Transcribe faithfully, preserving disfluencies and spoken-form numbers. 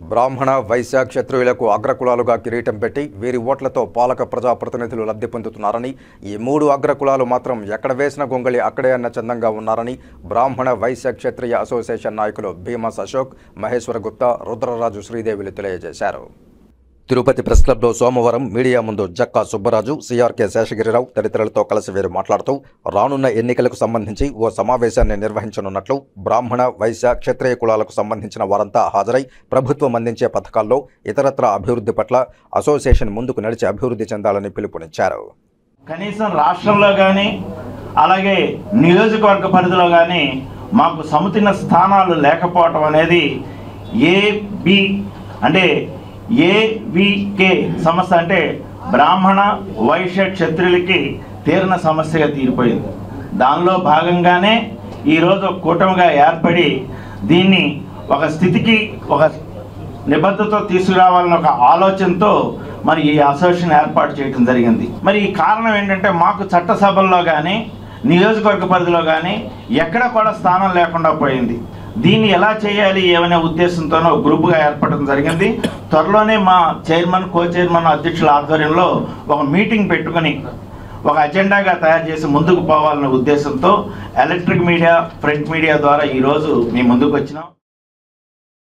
బ్రాహ్మణ వైశ్య క్షత్రియులకు అగ్రకులాలుగా కిరీటం పెట్టి వీరి ఓట్లతో పాలక ప్రజాప్రతినిధులు లబ్ధి పొందుతున్నారని, ఈ మూడు అగ్రకులాలు మాత్రం ఎక్కడ వేసిన గొంగళి అక్కడే అన్న చందంగా ఉన్నారని బ్రాహ్మణ వైశ్య క్షత్రియ అసోసియేషన్ నాయకులు భీమస్ అశోక్, మహేశ్వర గుప్తా, రుద్రరాజు శ్రీదేవిలు తెలియజేశారు. తిరుపతి ప్రెస్ క్లబ్లో సోమవారం మీడియా ముందు జక్కా సుబ్బరాజు, సిఆర్కే శేషగిరిరావు తదితరులతో కలిసి వీరు మాట్లాడుతూ రానున్న ఎన్నికలకు సంబంధించి ఓ సమావేశాన్ని నిర్వహించనున్నట్లు, బ్రాహ్మణ వైశ్య క్షత్రియ కులాలకు సంబంధించిన వారంతా హాజరై ప్రభుత్వం అందించే పథకాల్లో ఇతరత్ర అభివృద్ధి పట్ల అసోసియేషన్ ముందుకు నడిచి అభివృద్ధి చెందాలని పిలుపునిచ్చారు. కనీసం రాష్ట్రంలో కానీ అలాగే నియోజకవర్గ పరిధిలో కానీ మాకు సముచిత స్థానాలు లేకపోవటం అనేది ఏబి అంటే ఏవికే సమస్య అంటే బ్రాహ్మణ వైశ్య క్షత్రియులకి తీరిన సమస్యగా తీరిపోయింది. దానిలో భాగంగానే ఈరోజు కూటమిగా ఏర్పడి దీన్ని ఒక స్థితికి ఒక నిబద్ధతతో తీసుకురావాలన్న ఒక ఆలోచనతో మరి ఈ అసోసియేషన్ ఏర్పాటు చేయడం జరిగింది. మరి ఈ కారణం ఏంటంటే మాకు చట్టసభల్లో కానీ నియోజకవర్గ పరిధిలో కానీ ఎక్కడ కూడా స్థానం లేకుండా పోయింది. దీన్ని ఎలా చేయాలి ఏమనే ఉద్దేశంతోనో గ్రూపుగా ఏర్పడడం జరిగింది. త్వరలోనే మా చైర్మన్, కో చైర్మన్, అధ్యక్షుల ఆధ్వర్యంలో ఒక మీటింగ్ పెట్టుకుని ఒక అజెండాగా తయారు చేసి ముందుకు పోవాలనే ఉద్దేశంతో ఎలక్ట్రిక్ మీడియా, ప్రింట్ మీడియా ద్వారా ఈరోజు మీ ముందుకు వచ్చినాం.